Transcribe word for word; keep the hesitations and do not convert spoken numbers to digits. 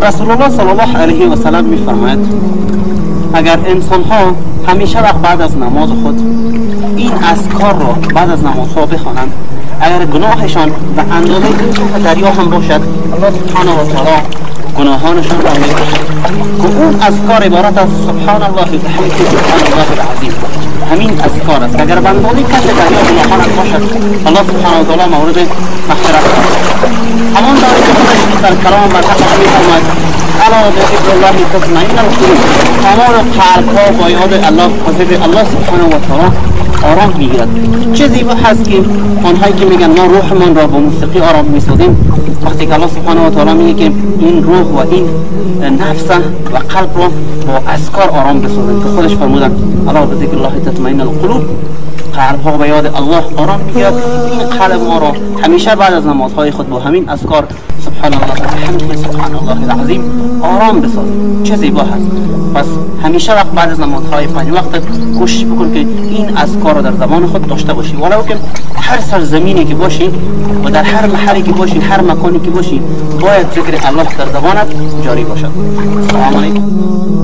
رسول الله صلی الله علیه و سلم میفرماید اگر انسان ها همیشه وقت بعد از نماز خود این اذکار را بعد از نماز ها بخوانند، اگر گناهشان به اندازه این دریا هم باشد، الله سبحانه و تعالی گناهانشان را می‌بخشد. که اون اذکار عبارت از سبحان الله و بحمده سبحان الله العظیم، همین اذکار است. اگر به اندازه کف دریا گناهانت باشد، الله سبحانه و تعالی مورد مغفرت است. همان داری که خودش در کلام برحق می‌فرماید الا بذکر الله تطمئن القلوب، تمام قلب‌ها با یاد الله و ذکر الله سبحانه و تعالی آرام میگیرد. چه زیبا هست که آنهایی که میگن ما روحمان را با موسیقی آرام میسازیم، وقتی که الله سبحانه و تعالی میگه که این روح و این نفس و قلب را با اذکار آرام بسازیم، که خودش فرمودن الا بذکر الله تطمئن القلوب، قلب ها به یاد الله آرام میگیرد. این قلب ما را همیشه بعد از نمازهای خود با همین اذکار سبحان الله و بحمده سبحان الله العظیم آرام بسازیم. چه زیبا هست. پس همیشه وقت بعد از نمازهای پنج وقت کوشش بکن که این اذکار را در زمان خود داشته باشی، ولو که هر سرزمینی که باشی و در هر محلی که باشی، هر مکانی که باشی، باید ذکر الله در زبانت جاری باشد. السلام علیکم.